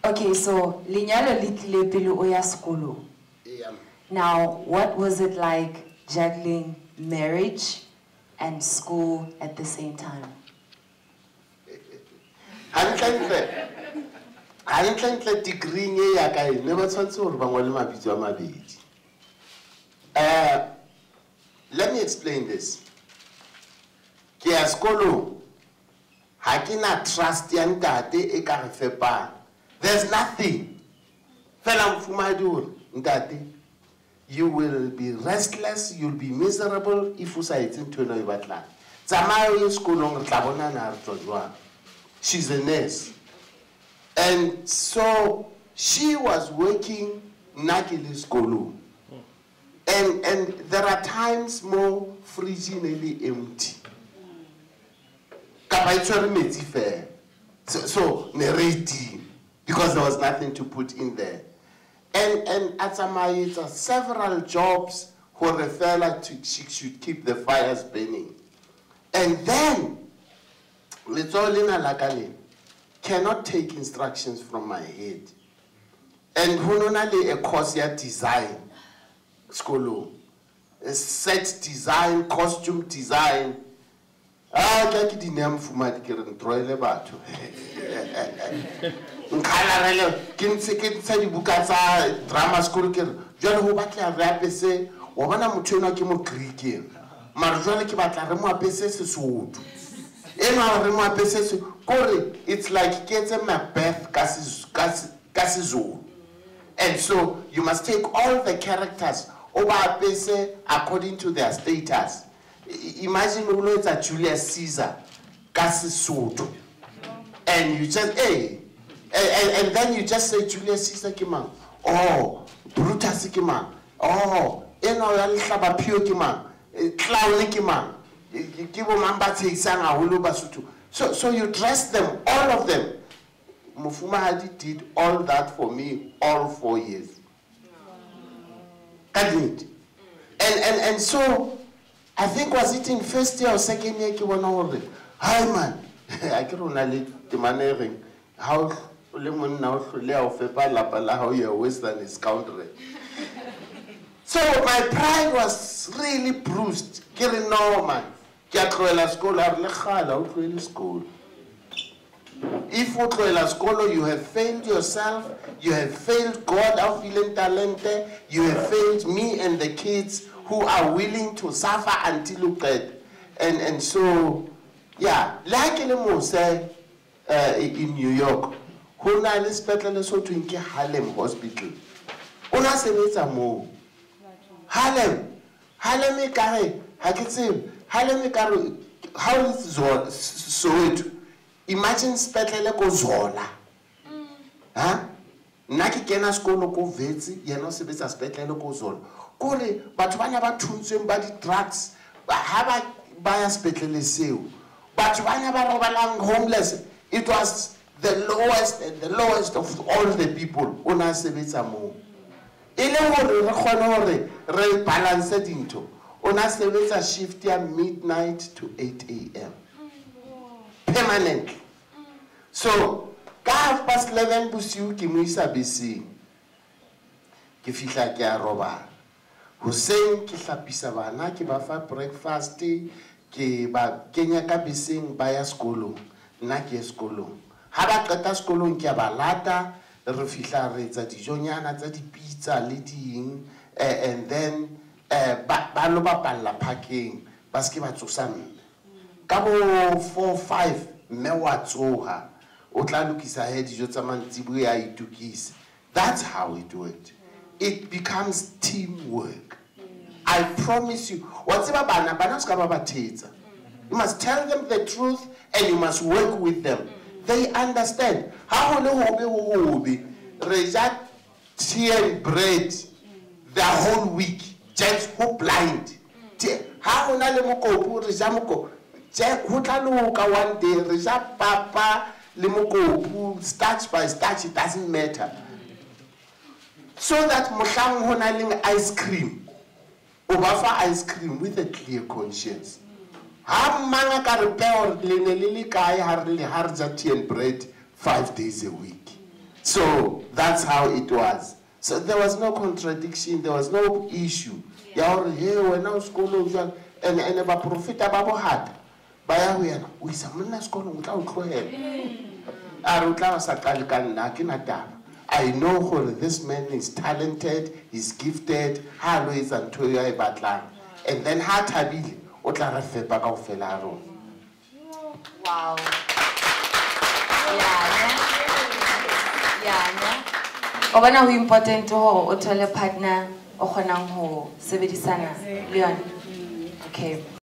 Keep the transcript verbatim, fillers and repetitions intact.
Okay, so linyalo litlile pele o ya sekolo. Yeah. Now, what was it like juggling marriage and school at the same time? Hantle hantle degree nge ya ka ne ba tshwantse hore ba ngole mabitso a mabedi. Uh, let me explain this. Ke ya sekolo ha ke na trust ya ntate e ka re fepang. There's nothing. Fela mfumadi hore ntate, you will be restless, you'll be miserable if you say it's into no batla. Tsamayo sekolong re tla bona na re tswa jwang. She's a nurse. And so she was working nakili skolu. And and there are times more frigidly empty. So, so narrating because there was nothing to put in there. And and at Samaita, several jobs who refer to she should keep the fires burning. And then Litolina Lakali cannot take instructions from my head. And hunonali a course ya design school, a set design, costume design. Ah, kaki di name fumadi kiren troile batu. Nkala rele kin se kin se di bukatsa drama school kiren. Jole ho batla re apese wa bana motho ena ke mo Greek. Mara jole ke batla re mo apese Sesotho. It's like getting my birth kasizulu. And so you must take all the characters over according to their status. Imagine it's a Julius Caesar kasisudu. And you just hey and, and then you just say Julius Caesar Kimang. Oh, Brutus Kimang. Oh, Eno Yalaba Pio Kimang. Clown Kimang. So, so you dress them, all of them. Mufuma Hadi did all that for me all four years. And, and, and so, I think was it in first year or second year, hi man, I can't only demanding how lemon now how your Western is countering. So my pride was really bruised. Getting no man. School, school. If you school, you have failed yourself, you have failed God of feeling talented, you have failed me and the kids who are willing to suffer until you get. And, and so, yeah, like in say uh, in New York, who now is better than so to Harlem Hospital. Una se more. Harlem, Harlem e kare, ha ke tsebe, Harlem e kare, how is Soweto? Imagine spetlele ko Zola. Huh? Nna ke kena sekolo ko Vetsi, yena o sebetsa spetlele ko Zola. Kore batho bana ba thuntsweng ba di drugs, ha ba ba ya spetlele seo. Batho bana ba robalang homeless, it was the lowest and the lowest of all the people ona sebetsa mo. Ile hore re kgone hore re balance dinto. Ona sebetsa shift ya midnight to eight A M permanently. So ka half past eleven busiu ke mo isa beseng. Ke fihla ke a roba. Hoseng ke hlapisa bana ke ba fa breakfast ke ba kenya ka beseng ba ya sekolong. Nna ke sekolong. Ha ba qeta sekolong ke ba lata re fihla re tsa dijonyana tsa dipizza le ding and then uh, ba lo bapalla parking ba se ke ba tsosa mme ka bo four five mme wa tsoha o tla lokisa he dijo tsa mantsibu ya itukisa. That's how we do it. It becomes teamwork. I promise you. What's about bana bana ska ba bathetsa. You must tell them the truth and you must work with them. They understand. How no hobe hobe reject tea and bread the whole week. Just who blind. How na le mokopu reja moko. Check who tla loka one day reja papa le mokopu starch by starch, it doesn't matter. So that mohlang hona le ice cream. Obafa ice cream with a clear conscience. Ha manga ka re peo le ne le le kae ha re le harja tea and bread five days a week. So that's how it was. So there was no contradiction, there was no issue. Yeah, hey, we're now school and and about profit about had. By we are we some school without I know who this man is talented, he's gifted, always and toya batlang. And then ha tabile o tla re fepa ka ofela ro. Wow. Yeah, yeah. Yeah, yeah. O bona ho important ho o thole partner o kgonang ho sebedisana le yona. Okay.